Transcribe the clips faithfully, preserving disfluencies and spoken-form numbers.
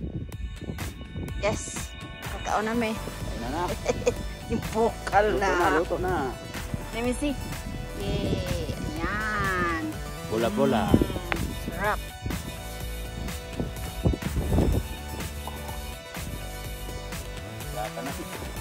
Yes. Kakaon na may. Ayun na na. Yung bukal Luto na, na. luto na. Let me see. Yay. Ayan. Bola-bola. Mm, sarap. Lata na.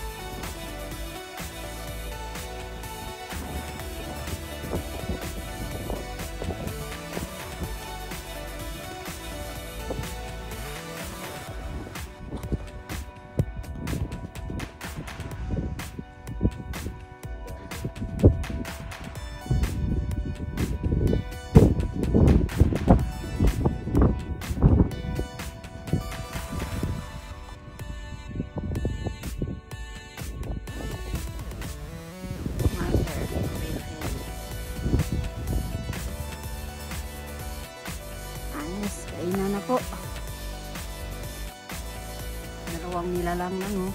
Kainan na po. Dalawang nilalang lang oh.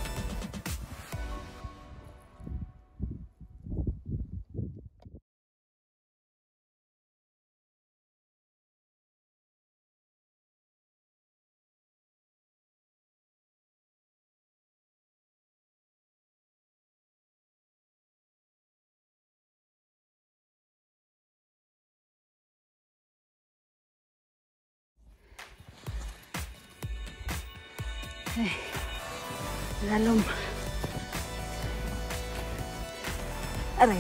Ay, lalom. Aray.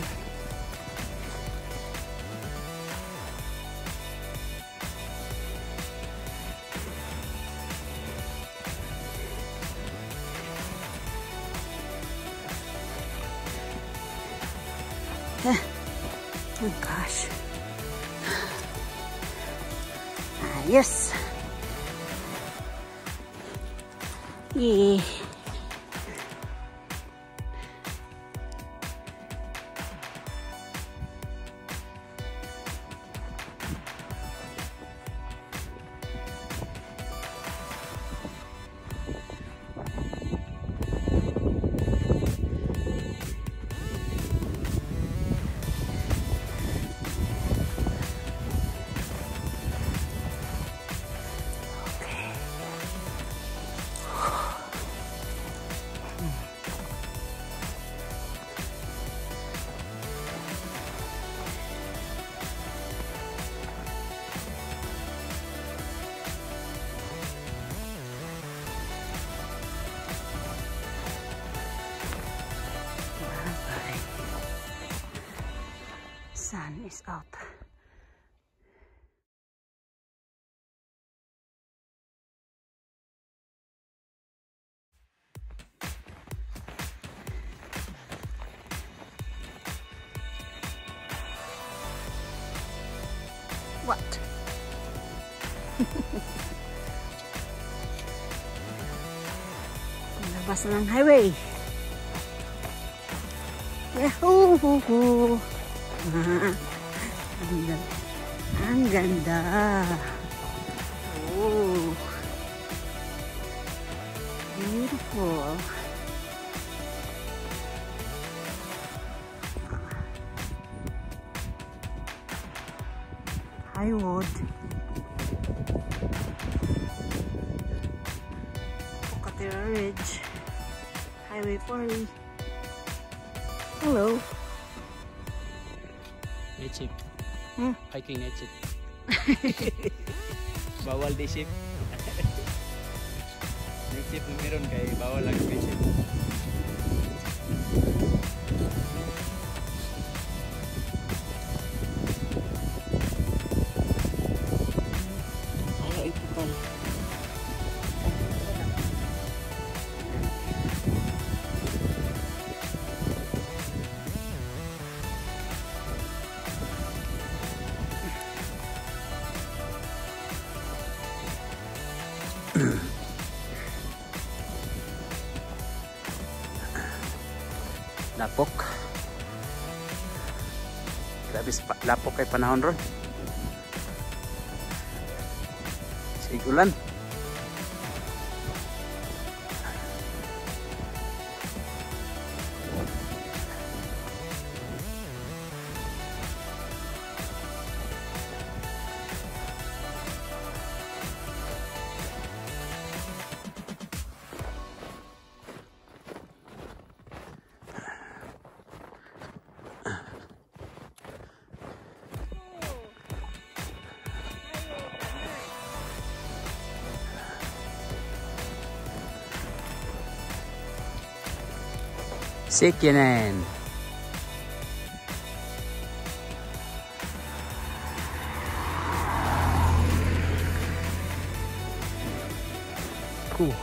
Oh gosh. Ayos. Yeah. Sun is out. What? Labas na ng highway. Yahoo! Ah, ang ganda. Ang ganda. Oh. Beautiful. Highwood. Pocatera Ridge. Highway forty. Hello. Nature. Hmm? Hiking nature. Bawal di ship. Nature meron kay bawal lang ship. Ay, ito pa. Lapok. Grabe lapok kay panahon ron. Sigulan. Sekinen. Cool.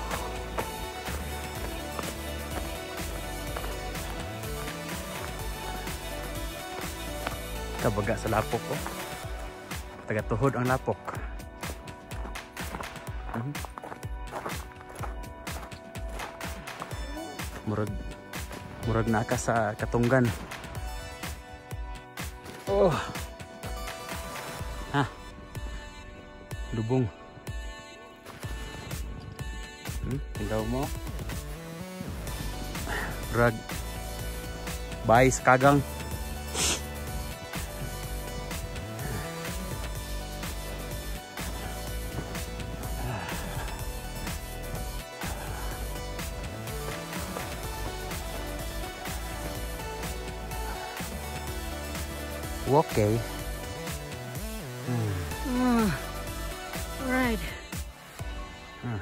Tabaga sa lapok ko. Taga-tuhod ang lapok. Mhm. Murag murag na ka sa katunggan. Oh. Ha. Lubong. Hmm, tindaw mo. Murag bay sa kagang. Okay. Hmm. Ah, alright. Hmm.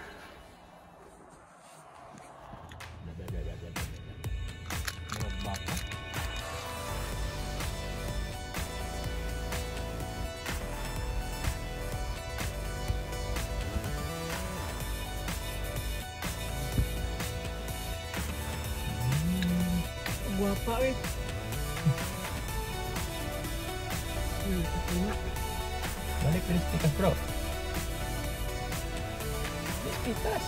Guapa eh. Hmm, okay na. Balik ke Spikas bro. Spikas.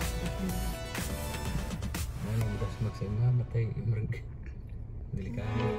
Mana bukas maksima matay mereng. Delikado.